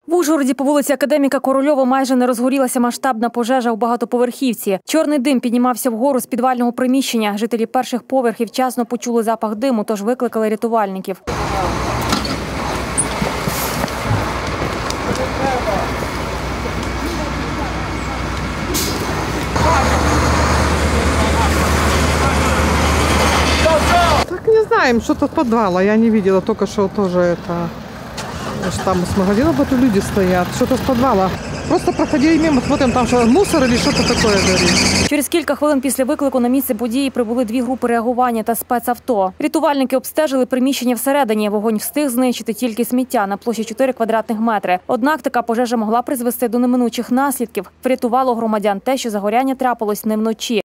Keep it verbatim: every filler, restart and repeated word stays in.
В Ужгороді по вулиці Академіка Корольова майже не розгорілася масштабна пожежа у багатоповерхівці. Чорний дим піднімався вгору з підвального приміщення. Жителі перших поверхів вчасно почули запах диму, тож викликали рятувальників. Так не знаем, что-то с подвала. Я не видела, только что тоже это... Там с магазина вот люди стоят, что-то с подвала. Просто проходили мимо, смотрим, там что, мусор или что-то такое горит. Через кілька хвилин після виклику на місце події прибули дві групи реагування та спецавто. Рятувальники обстежили приміщення всередині. Вогонь встиг знищити тільки сміття на площі чотири квадратних метри. Однак така пожежа могла призвести до неминучих наслідків. Врятувало громадян те, що загоряння трапилось не вночі.